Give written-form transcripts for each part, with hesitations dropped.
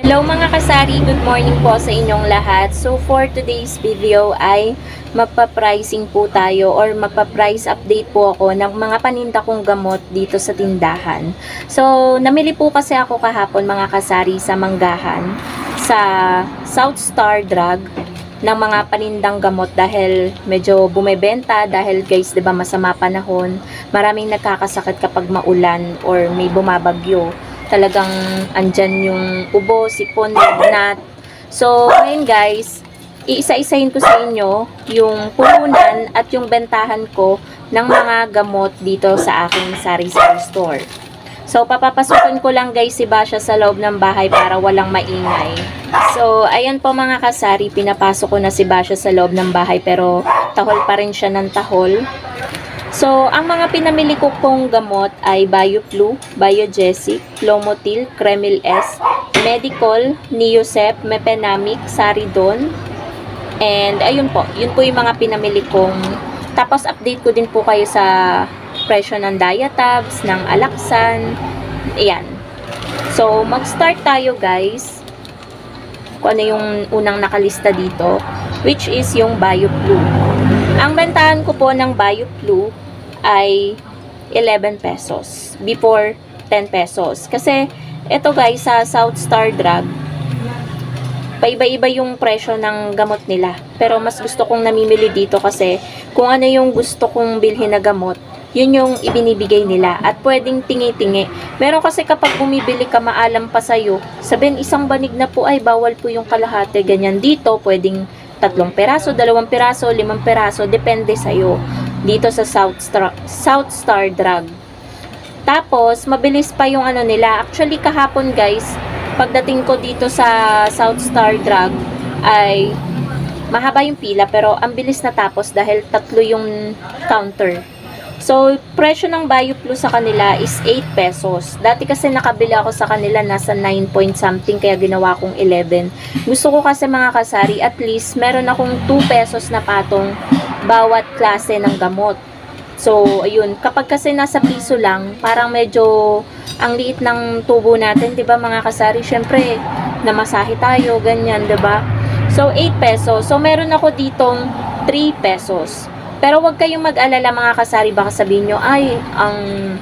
Hello mga kasari, good morning po sa inyong lahat. So for today's video ay magpa-pricing po tayo or magpa-price update po ako ng mga paninda kong gamot dito sa tindahan. So namili po kasi ako kahapon mga kasari sa Manggahan sa South Star Drug ng mga panindang gamot dahil medyo bumebenta dahil guys 'di ba masama panahon, maraming nagkakasakit kapag maulan or may bumabagyo. Talagang andyan yung ubo, sipon, lagnat. So, ngayon guys, iisa-isahin ko sa inyo yung puhunan at yung bentahan ko ng mga gamot dito sa aking sari-sari store. So, papapasukin ko lang guys si Basha sa loob ng bahay para walang maingay. So, ayan po mga kasari, pinapasok ko na si Basha sa loob ng bahay pero tahol pa rin siya ng tahol. So, ang mga pinamili ko pong gamot ay BioFlu, Biogesic, Lomotil, Kremil S, Medicol, Neosep, Mepenamic, Saridon, and ayun po, yun po yung mga pinamili kong. Tapos, update ko din po kayo sa presyo ng Diatabs, ng Alaxan, ayan. So, mag-start tayo guys, kung ano yung unang nakalista dito, which is yung BioFlu. Ang bentahan ko po ng BioFlu ay 11 pesos before 10 pesos. Kasi ito guys sa South Star Drug, paiba-iba yung presyo ng gamot nila. Pero mas gusto kong namimili dito kasi kung ano yung gusto kong bilhin na gamot, yun yung ibinibigay nila. At pwedeng tingi-tingi. Meron kasi kapag bumibili ka maalam pa sa'yo, sabihin isang banig na po ay bawal po yung kalahati. Ganyan dito, pwedeng 3 peraso, 2 peraso, 5 peraso, depende sa'yo. Dito sa South Star Drug. Tapos, mabilis pa yung ano nila. Actually, kahapon guys, pagdating ko dito sa South Star Drug, ay mahaba yung pila, pero ang bilis natapos dahil 3 yung counter. So, presyo ng BioFlu sa kanila is 8 pesos. Dati kasi nakabila ako sa kanila nasa 9 point something kaya ginawa kong 11. Gusto ko kasi mga kasari, at least meron akong 2 pesos na patong bawat klase ng gamot. So, ayun, kapag kasi nasa piso lang, parang medyo ang liit ng tubo natin, 'di ba mga kasari? Syempre, namasahe tayo, ganyan, 'di ba? So, 8 pesos. So, meron ako ditong 3 pesos. Pero wag kayong mag-alala mga kasari, baka sabihin nyo, ay, ang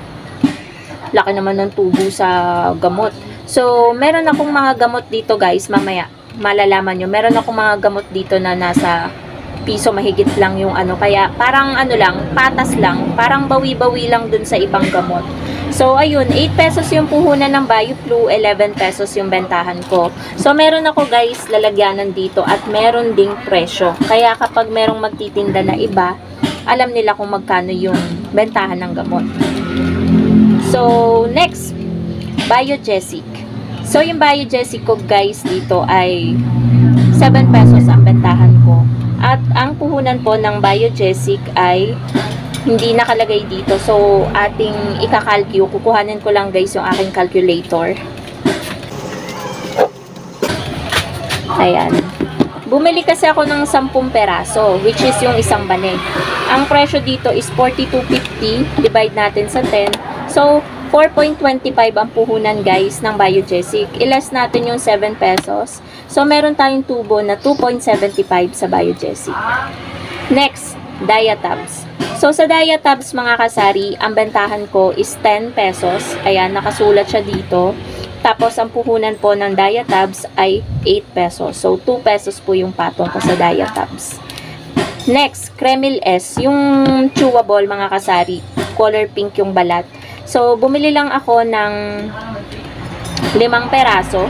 laki naman ng tubo sa gamot. So, meron akong mga gamot dito guys, mamaya, malalaman nyo. Meron akong mga gamot dito na nasa piso mahigit lang yung ano. Kaya, parang ano lang, patas lang. Parang bawi-bawi lang dun sa ibang gamot. So, ayun, 8 pesos yung puhunan ng BioFlu, 11 pesos yung bentahan ko. So, meron ako guys, lalagyanan dito at meron ding presyo. Kaya kapag merong magtitinda na iba, alam nila kung magkano yung bentahan ng gamot. So, next, Biogesic. So, yung Biogesic ko guys dito ay 7 pesos ang bentahan ko. At ang puhunan po ng Biogesic ay hindi nakalagay dito. So, ating ikakalkyo. Kukuhanin ko lang guys yung aking calculator. Ayan. Bumili kasi ako ng 10 peraso, which is yung isang banig. Ang presyo dito is 42.50. Divide natin sa 10. So, 4.25 ang puhunan guys ng Biogesic. Ilas natin yung 7 pesos. So, meron tayong tubo na 2.75 sa Biogesic. Next, Diatabs. So, sa Diatabs mga kasari, ang bentahan ko is 10 pesos. Ayan, nakasulat siya dito. Tapos, ang puhunan po ng Diatabs ay 8 pesos. So, 2 pesos po yung patong ko sa Diatabs. Next, Kremil S. Yung chewable mga kasari. Color pink yung balat. So, bumili lang ako ng 5 peraso.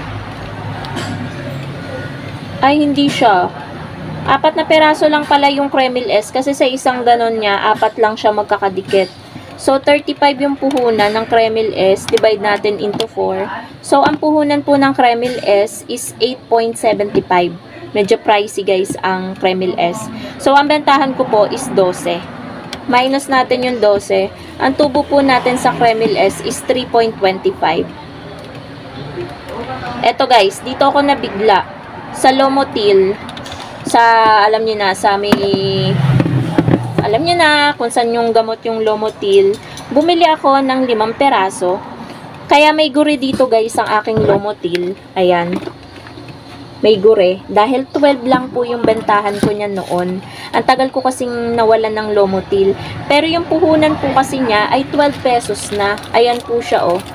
Ay, hindi siya. 4 na peraso lang pala yung Kremil S kasi sa isang ganon niya, 4 lang siya magkakadikit. So, 35 yung puhunan ng Kremil S. Divide natin into 4. So, ang puhunan po ng Kremil S is 8.75. Medyo pricey guys ang Kremil S. So, ang bentahan ko po is 12. Minus natin yung 12. Ang tubo po natin sa Kremil S is 3.25. Eto guys, dito ako nabigla. Sa Lomotil, sa, alam niyo na, sa may, alam niyo na kung saan yung gamot yung Lomotil. Bumili ako ng 5 peraso. Kaya may guri dito guys ang aking Lomotil. Ayan. may gure. Dahil 12 lang po yung bentahan ko niya noon. Ang tagal ko kasing nawalan ng Lomotil. Pero yung puhunan po kasi niya ay 12 pesos na. Ayan po siya, oh.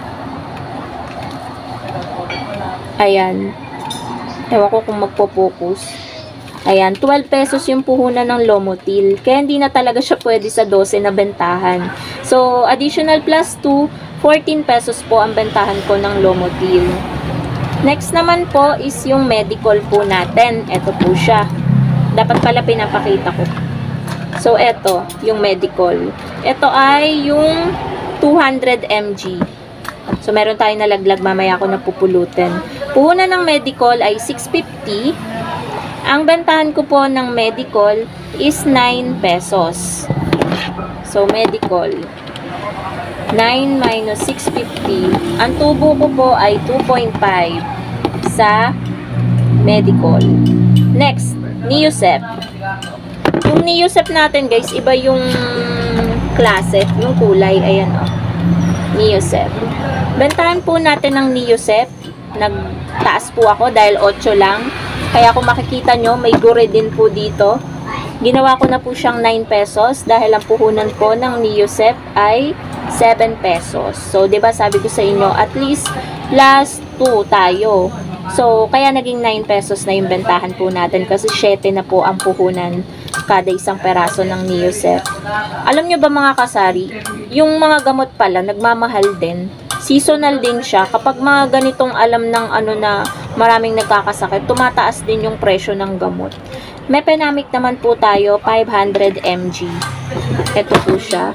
Ayan. Ewan ko kung magpo-focus. Ayan, 12 pesos yung puhunan ng Lomotil. Kaya hindi na talaga siya pwede sa 12 na bentahan. So, additional plus 2, 14 pesos po ang bentahan ko ng Lomotil. Next naman po is yung medical po natin. Ito po siya. Dapat pala pinapakita ko. So, ito, yung medical. Ito ay yung 200 mg. So, meron tayong nalaglag. Mamaya ako napupulutin. Puhunan ng medical ay 650. Ang bentahan ko po ng medical is 9 pesos. So, medical. 9 minus 650. Ang tubo ko po ay 2.5 sa medical. Next, Neosep. Yung Neosep natin, guys, iba yung klase, yung kulay. Ayan, o. Neosep. Bentahan po natin ng Neosep. Nagtaas po ako dahil 8 lang. Kaya kung makikita nyo, may gure din po dito. Ginawa ko na po siyang 9 pesos dahil ang puhunan po ng Neosep ay 7 pesos. So, 'di ba sabi ko sa inyo, at least last 2 tayo. So, kaya naging 9 pesos na yung bentahan po natin kasi 7 na po ang puhunan kada isang peraso ng Neosep. Alam nyo ba mga kasari, yung mga gamot pala, nagmamahal din. Seasonal din siya. Kapag mga ganitong alam ng ano na maraming nagkakasakit, tumataas din yung presyo ng gamot. Mepenamic naman po tayo, 500 mg. Ito po siya.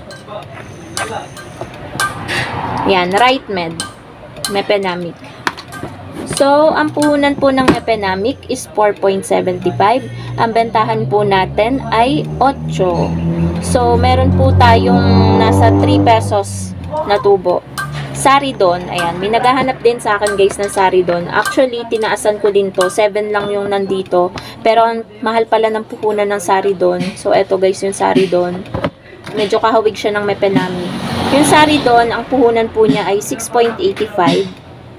Yan, Right Med. Mepenamic. So, ang puhunan po ng Mepenamic is 4.75. Ang bentahan po natin ay 8. So, meron po tayong nasa 3 pesos na tubo. Saridon, ayan, may naghahanap din sa akin guys ng Saridon. Actually, tinaasan ko din to, 7 lang yung nandito. Pero ang mahal pala ng puhunan ng Saridon. So, eto guys yung Saridon. Medyo kahawig siya ng Mepenamic. Yung Saridon, ang puhunan po niya ay 6.85.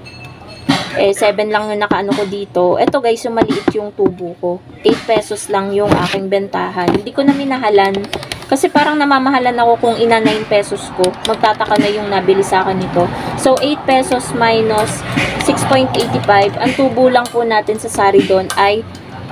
7 lang yung nakaano ko dito. Eto guys, yung maliit yung tubo ko. 8 pesos lang yung aking bentahan. Hindi ko na minahalan. Kasi parang namamahalan ako kung ina 9 pesos ko. Magtataka na yung nabili sa akin nito. So, 8 pesos minus 6.85. Ang tubo lang po natin sa Saridon ay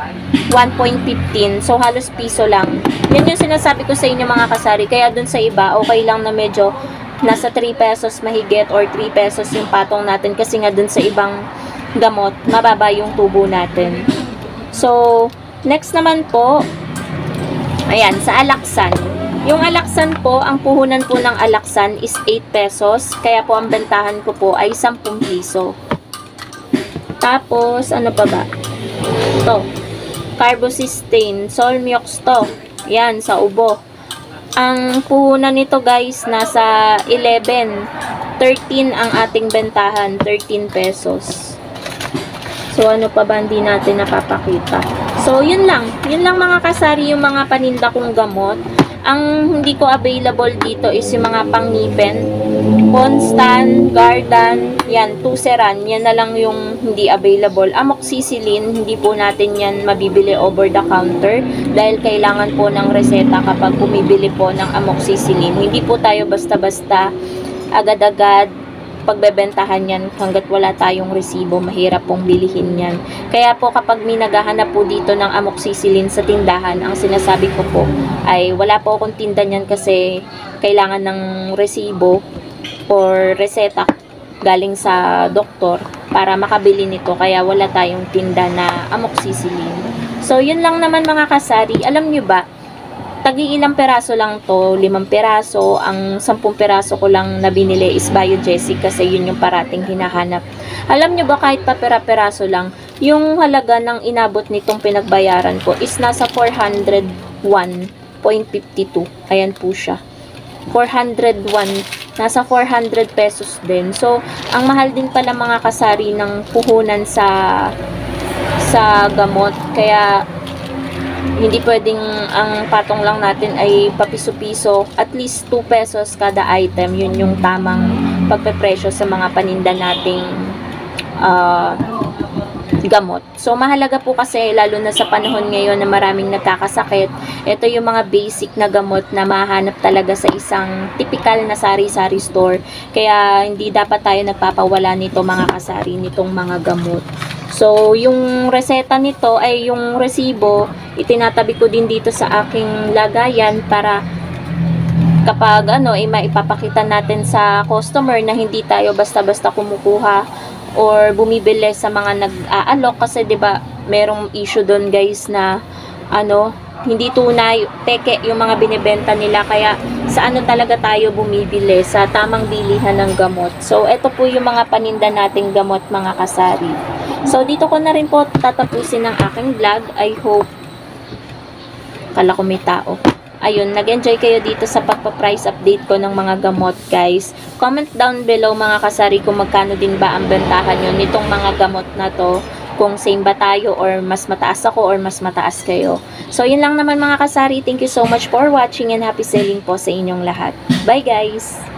1.15. So, halos piso lang. Yan yung sinasabi ko sa inyo mga kasari. Kaya dun sa iba, okay lang na medyo nasa 3 pesos mahigit or 3 pesos yung patong natin. Kasi nga dun sa ibang gamot, mababa yung tubo natin. So, next naman po, ayan, sa Alaxan. Yung Alaxan po, ang puhunan po ng Alaxan is 8 pesos. Kaya po ang bentahan ko po ay 10 piso. Tapos, ano pa ba? Ito. Carbocystane. Solmiox to. Yan, sa ubo. Ang puhunan nito guys, nasa 11. 13 ang ating bentahan. 13 pesos. So, ano pa ba hindi natin napapakita? So, yun lang. Yun lang mga kasari yung mga paninda kong gamot. Ang hindi ko available dito is yung mga pangngipin. Ponstan, Gardan, yan, Tuceran. Yan na lang yung hindi available. Amoxicillin, hindi po natin yan mabibili over the counter. Dahil kailangan po ng reseta kapag bumibili po ng amoxicillin. Hindi po tayo basta-basta agad-agad pagbebentahan yan hanggat wala tayong resibo, mahirap pong bilihin yan. Kaya po kapag may naghahanap po dito ng amoxicillin sa tindahan, ang sinasabi ko po ay wala po akong tinda niyan kasi kailangan ng resibo or reseta galing sa doktor para makabili nito, kaya wala tayong tinda na amoxicillin. So yun lang naman mga kasari. Alam nyo ba, tagi-ilang peraso lang to, 5 peraso. Ang 10 peraso ko lang na binili is Biogesic kasi yun yung parating hinahanap. Alam nyo ba kahit pa pera-peraso lang, yung halaga ng inabot nitong pinagbayaran ko is nasa 401.52. Ayan po siya. 401. Nasa 400 pesos din. So, ang mahal din pala mga kasari ng puhunan sa gamot. Kaya, hindi pwedeng ang patong lang natin ay papiso-piso, at least 2 pesos kada item. Yun yung tamang pagpepresyo sa mga paninda nating gamot. So, mahalaga po kasi, lalo na sa panahon ngayon na maraming nagkakasakit, ito yung mga basic na gamot na mahanap talaga sa isang typical na sari-sari store. Kaya, hindi dapat tayo nagpapawala nito mga kasari, nitong mga gamot. So, yung reseta nito ay yung resibo, itinatabi ko din dito sa aking lagayan para kapag maipapakita natin sa customer na hindi tayo basta-basta kumukuha or bumibili sa mga nag-aalok kasi 'di ba merong issue doon guys na hindi tunay, peke yung mga binebenta nila, kaya sa talaga tayo bumibili sa tamang bilihan ng gamot. So ito po yung mga paninda nating gamot mga kasari. So dito ko na rin po tatapusin ang aking vlog. I hope kala ko may tao. Ayun, nag-enjoy kayo dito sa pagpa-price update ko ng mga gamot, guys. Comment down below mga kasari kung magkano din ba ang bentahan nyo nitong mga gamot na to. Kung same ba tayo or mas mataas ako or mas mataas kayo. So, yun lang naman mga kasari. Thank you so much for watching and happy selling po sa inyong lahat. Bye, guys!